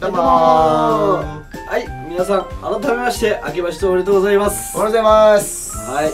どうもはい、皆さん改めまして明けましておめでとうございます。 おはようございます。 はい、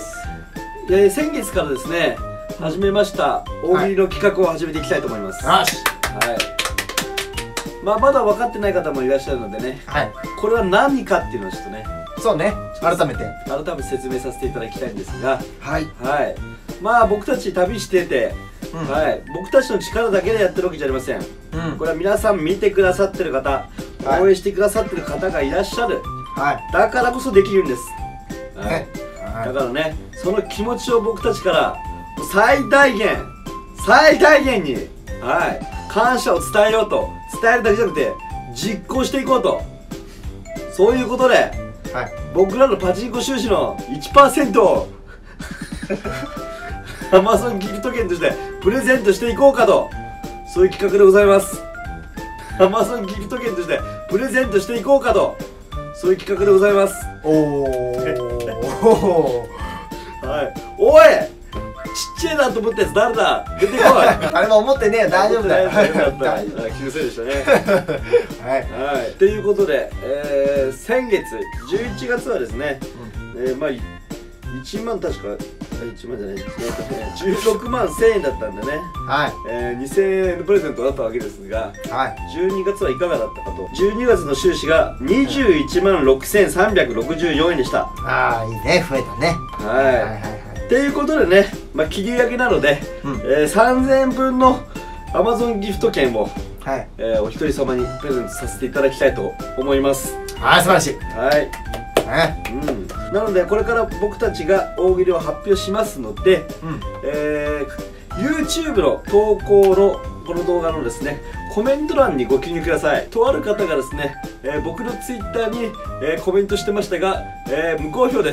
先月からですね始めました大喜利の企画を始めていきたいと思います。 よし。 はい、まだ分かってない方もいらっしゃるのでね、 はい、 これは何かっていうのをちょっとね、 そうね、改めて説明させていただきたいんですが、 はい、 はい、僕たち旅してて、はい、僕たちの力だけでやってるわけじゃありません。これは皆さん見てくださってる方、応援してくださってる方がいらっしゃる、だからこそできるんです。だからね、その気持ちを僕たちから最大限に、感謝を伝えようと、伝えるだけじゃなくて実行していこうと、そういうことで、僕らのパチンコ収支の 1% をAmazon ギフト券としてプレゼントしていこうかと、そういう企画でございます。Amazon ギフト券としてプレゼントしていこうかと、そういう企画でございます。おい、ちっちゃいなと思ったやつ誰だ、出てこい。 あれも思ってねえ、大丈夫だよ。 気のせいでしたね。はい、ということで、先月11月はですね、1万確か1万じゃない、16万1000円だったんでね、2000円のプレゼントだったわけですが、12月はいかがだったかと。12月の収支が21万6364円でした。 いいね、増えたね。 ということでね、切り上げなので、3000円分の Amazon ギフト券を、お一人様にプレゼントさせていただきたいと思います。 素晴らしい。 なのでこれから僕たちが大喜利を発表しますので、YouTube の投稿のこの動画のですねコメント欄にご記入ください。とある方がですね、僕の Twitter に、コメントしてましたが、無好評です。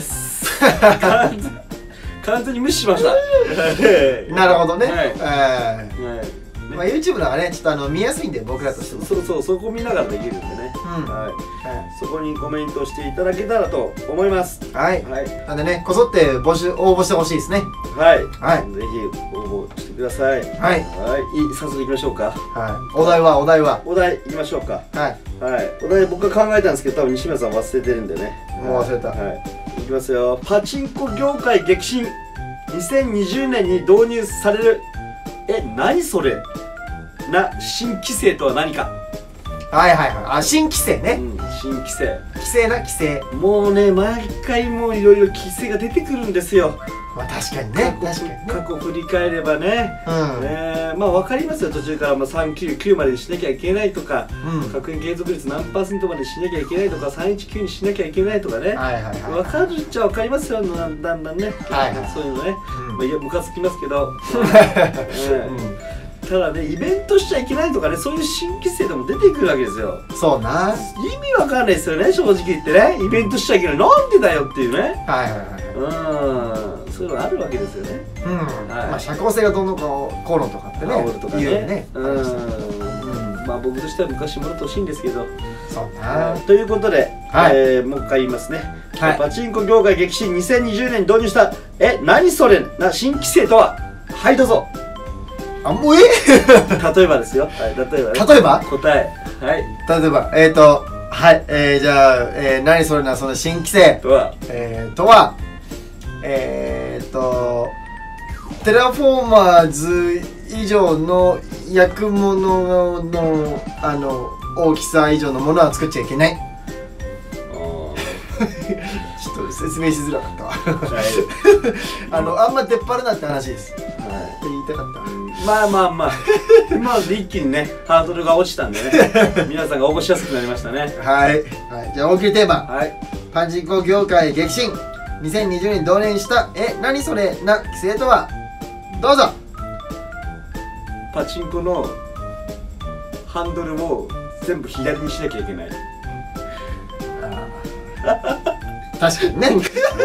完全に無視しました。 なるほどね。YouTube のがね、ちょっと見やすいんで、僕らとしても。 そこ見ながらできるんでね、そこにコメントしていただけたらと思います。 なんでね、こぞって応募してほしいですね。ぜひ応募してください。早速いきましょうか。 お題いきましょうか。お題僕が考えたんですけど、多分西村さん忘れてるんでね。 もう忘れた。 いきますよ。パチンコ業界激震、2020年に導入される何それな新規制とは何か。 新規制ね。 新規制。 規制な、規制。 もうね、毎回もういろいろ規制が出てくるんですよ。 確かにね。 過去振り返ればね、分かりますよ。途中から399までにしなきゃいけないとか、確認継続率何%までしなきゃいけないとか、319にしなきゃいけないとかね、分かるっちゃ分かりますよ。だんだんね、そういうのね、ムカつきますけど。ただね、イベントしちゃいけないとかね、そういう新規制でも出てくるわけですよ。 そうな。 意味わかんないですよね、正直言ってね。イベントしちゃいけない、なんでだよっていうね。そういうのあるわけですよね。 社交性がどんどんこうのとかってね、言うよね。 僕としては昔もらってほしいんですけど。 そうな。 ということで、もう一回言いますね。パチンコ業界激震、2020年に導入した何それな新規制とは。どうぞ。 もう例えばですよ。 例えば答え。 例えばじゃあ何それなその新規制とはテラフォーマーズ以上の役物の大きさ以上のものは作っちゃいけない。ちょっと説明しづらかったわ。あんま出っ張るなって話です。言いたかった。今で一気にねハードルが落ちたんでね、皆さんが応募しやすくなりましたね。じゃあ大喜利テーマ、パチンコ業界激震、2020年に導入した何それな規制とは。どうぞ。 パチンコのハンドルを全部左にしなきゃいけない。 確かにね。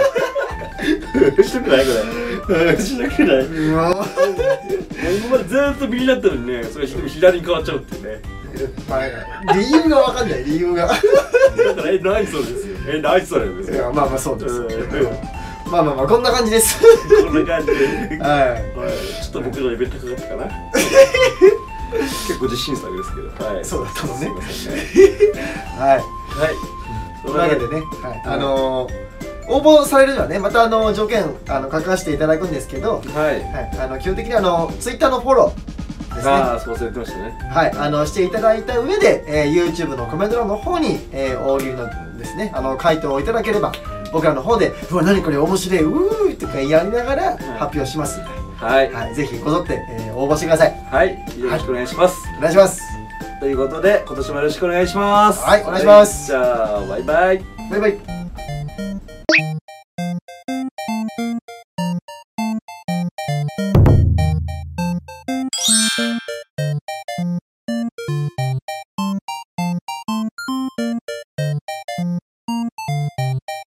したくないこれ。したくない。今までずっと右だったのにね、それ左に変わっちゃうっていうね。 理由が分かんない、理由が。だから何それですよ。何それですよ。 そうです。こんな感じです。 こんな感じで。ちょっと僕のレベル高かったかな。 結構自信作ですけど、はい、 そうだったのね。 はいはい。というわけでね、応募されるにはね、また条件書かせていただくんですけど、基本的にツイッターのフォローですね。 ああ、そうされてましたね。 はい、していただいた上で、YouTube のコメント欄の方に、大喜利のですね、回答をいただければ、僕らの方で、うわ、何これ面白い、うーとかやりながら発表しますんで、ぜひこぞって、応募してください。 はい、よろしくお願いします。 お願いします。 ということで、今年もよろしくお願いします。 はい、お願いします。 じゃあ、バイバイ。 バイバイ。